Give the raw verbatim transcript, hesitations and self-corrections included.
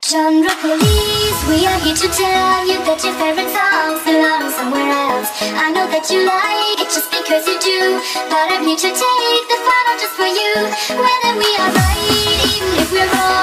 Genre police, we are here to tell you that your favorite songs belong somewhere else. I know that you like it just because you do, but I'm here to take the final just for you. Whether we are right, even if we're wrong,